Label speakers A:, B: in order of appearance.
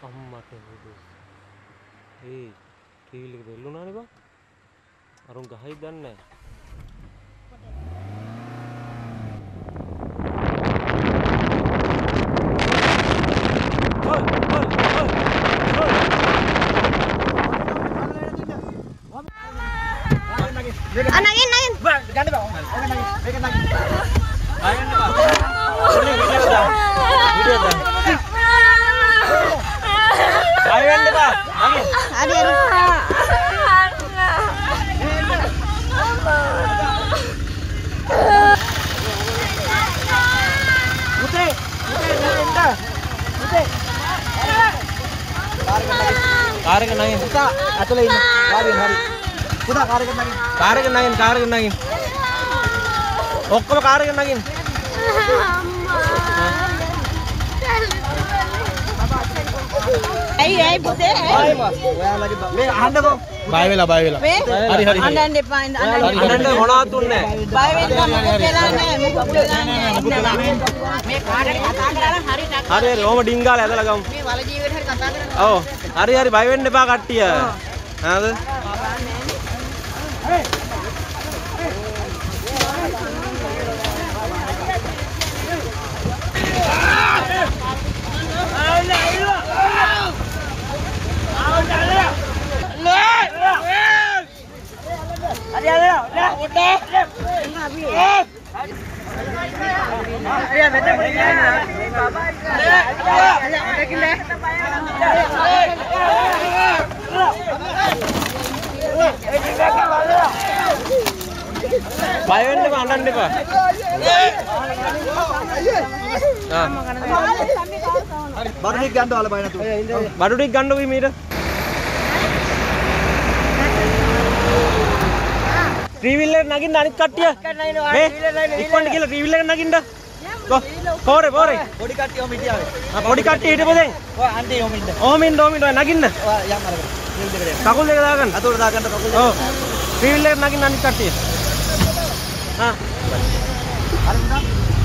A: අම්මා කෙනෙක්. ඒ ටීවී එක දෙල්ලුණානේ බං. අරුන් ගහයිද දන්නේ නැහැ.
B: Nangin.
C: Ganti Bang. Oke nangin. Mereka nangin. Ayo Bang. Ini video dah. Ayo Bang. Nangin.
B: Ada.
C: Putih nangin dah. Putih.
A: Car එක නගින්න.
C: Kita atule ini. Hari. Udah car එක නගින්න.
A: කාර් එක නගින්න. ඔක්කොම කාර් එක නගින්න.
B: Ay පුතේ.
C: Ayo Bang. Oyaලගේ මේ අහන්නකෝ.
A: බය වෙලා. හරි.
B: අඬන්න එපා.
A: අනන්ට මොනවත් දුන්නේ නැහැ.
B: බය වෙන්න මොකද වෙලා නැහැ. මොකද වෙලා නැහැ. මේ කාටද කතා කරලා හරි
A: හරි ඕම ඩිංගාල ඇදලා ගමු.
B: මේ වල ජීවිතේ හරි කතා කරලා.
A: ඔව්. හරි බය වෙන්න එපා කට්ටිය. හරිද? බය වෙන්න එපා අඬන්න එපා.
C: බඩු ටික ගන්න ඔයාලා බය නැතුව.
A: බඩු ටික ගන්නකො මීට. ට්‍රීවිල් එකට නගින්න අනිත් කට්ටිය. මේ ඉක්මනට කියලා ට්‍රීවිල් එකට නගින්න. කො පෝරේ.
C: පොඩි කට්ටිය ඔම හිටියාවේ.
A: පොඩි කට්ටිය හිටපො දැන්.
C: ඔය අන්ටි ඔම ඉන්න.
A: ඕමින් ඔය නගින්න.
C: ඔය යම් අරගෙන.
A: කකුල් දෙක දාගන්න.
C: අතෝර දාගන්න කකුල් දෙක.
A: ඔව්. ට්‍රීවිල් එකට නගින්න අනිත් කට්ටිය. හා.
C: හරි නේද?